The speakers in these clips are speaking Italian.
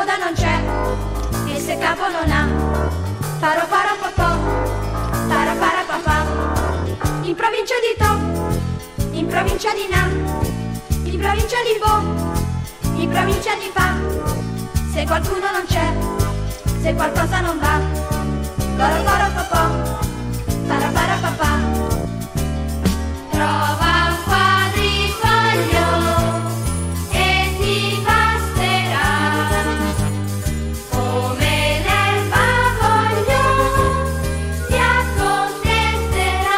coda non c'è, e se capo non ha, faro faro papà, para para papà. In provincia di To, in provincia di Na, in provincia di Bo, in provincia di Fa. Se qualcuno non c'è, se qualcosa non va, faro faro papà, para para papà. Trova un quadrifoglio e ti basterà, come l'erba voglio ti accontenterà.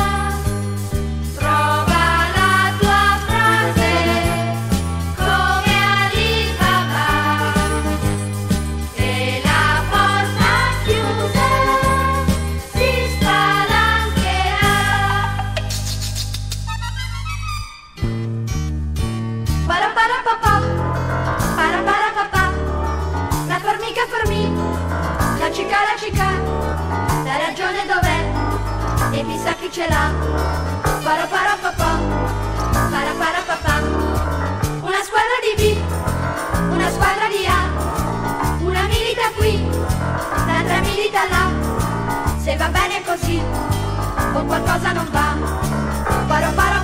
Trova la tua frase come Alibaba e la porta chiusa si spalancherà. Para para papà, la formica la cica, la ragione dov'è? E chissà chi ce l'ha. Para papà, una squadra di B, una squadra di A, una milita qui, l'altra milita là. Se va bene così, o qualcosa non va. Para